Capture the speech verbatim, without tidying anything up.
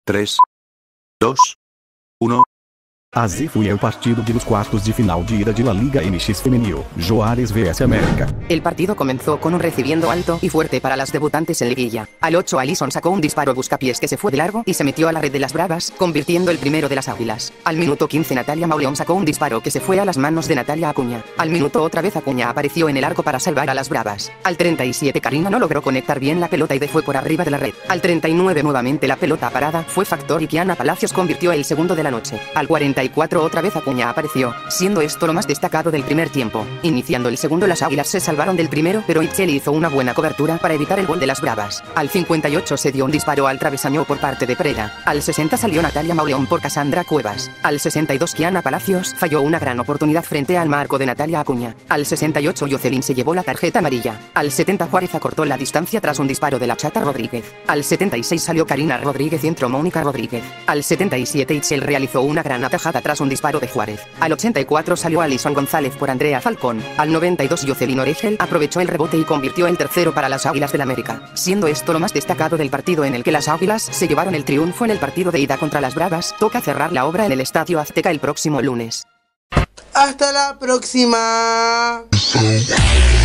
tres, dos, uno. Así fue el partido de los cuartos de final de ida de la Liga M X Femenil, Juárez versus América. El partido comenzó con un recibiendo alto y fuerte para las debutantes en liguilla. Al ocho Alison sacó un disparo buscapiés que se fue de largo y se metió a la red de las Bravas, convirtiendo el primero de las Águilas. Al minuto quince Natalia Mauleón sacó un disparo que se fue a las manos de Natalia Acuña. Al minuto otra vez Acuña apareció en el arco para salvar a las Bravas. Al treinta y siete Karina no logró conectar bien la pelota y de fue por arriba de la red. Al treinta y nueve nuevamente la pelota parada fue factor y Kiana Palacios convirtió el segundo de la noche. Al cuarenta y cuatro otra vez Acuña apareció, siendo esto lo más destacado del primer tiempo. Iniciando el segundo las Águilas se salvaron del primero, pero Itzel hizo una buena cobertura para evitar el gol de las Bravas. Al cincuenta y ocho se dio un disparo al travesaño por parte de Pereira. Al sesenta salió Natalia Mauleón por Cassandra Cuevas. Al sesenta y dos Kiana Palacios falló una gran oportunidad frente al marco de Natalia Acuña. Al sesenta y ocho Jocelyn se llevó la tarjeta amarilla. Al setenta Juárez acortó la distancia tras un disparo de la Chata Rodríguez. Al setenta y seis salió Karina Rodríguez y entró Mónica Rodríguez. Al setenta y siete Itzel realizó una gran atajada tras un disparo de Juárez. Al ochenta y cuatro salió Alison González por Andrea Falcón. Al noventa y dos Jocelyn Oregel aprovechó el rebote y convirtió el tercero para las Águilas del América, siendo esto lo más destacado del partido en el que las Águilas se llevaron el triunfo en el partido de ida contra las Bravas. Toca cerrar la obra en el Estadio Azteca el próximo lunes. Hasta la próxima.